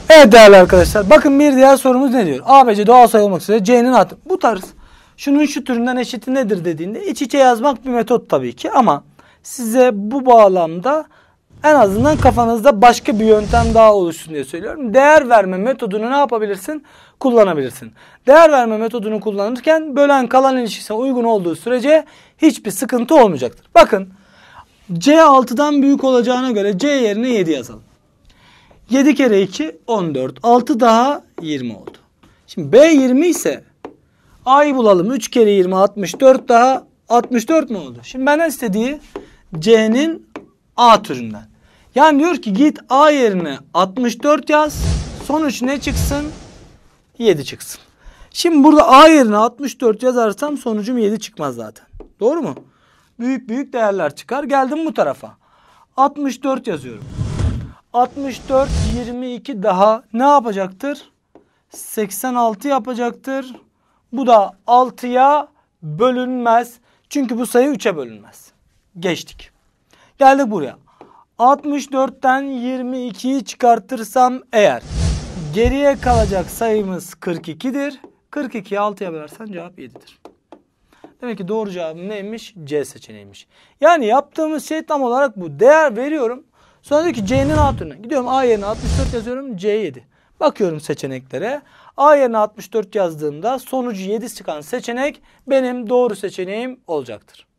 Evet değerli arkadaşlar, bakın bir diğer sorumuz ne diyor? A ve C doğal sayı olmak üzere C'nin atı. Bu tarz şunun şu türünden eşiti nedir dediğinde iç içe yazmak bir metot tabii ki, ama size bu bağlamda en azından kafanızda başka bir yöntem daha oluşsun diye söylüyorum. Değer verme metodunu ne yapabilirsin? Kullanabilirsin. Değer verme metodunu kullanırken bölen kalan ilişkisine uygun olduğu sürece hiçbir sıkıntı olmayacaktır. Bakın, C 6'dan büyük olacağına göre C yerine 7 yazalım. 7 kere 2 14. 6 daha 20 oldu. Şimdi B 20 ise A'yı bulalım. 3 kere 20 64 daha 64 mi oldu? Şimdi benden istediği C'nin A türünden. Yani diyor ki git A yerine 64 yaz. Sonuç ne çıksın? 7 çıksın. Şimdi burada A yerine 64 yazarsam sonucum 7 çıkmaz zaten. Doğru mu? Büyük değerler çıkar. Geldim bu tarafa. 64 yazıyorum. 64 22 daha ne yapacaktır? 86 yapacaktır. Bu da 6'ya bölünmez. Çünkü bu sayı 3'e bölünmez. Geçtik. Geldik buraya. 64'ten 22'yi çıkartırsam eğer geriye kalacak sayımız 42'dir. 42'yi 6'ya bölersen cevap 7'dir. Demek ki doğru cevabım neymiş? C seçeneğiymiş. Yani yaptığımız şey tam olarak bu. Değer veriyorum. Sonra diyor ki C'nin A türüne. Gidiyorum A yerine 64 yazıyorum. C 7. Bakıyorum seçeneklere. A yerine 64 yazdığımda sonucu 7 çıkan seçenek benim doğru seçeneğim olacaktır.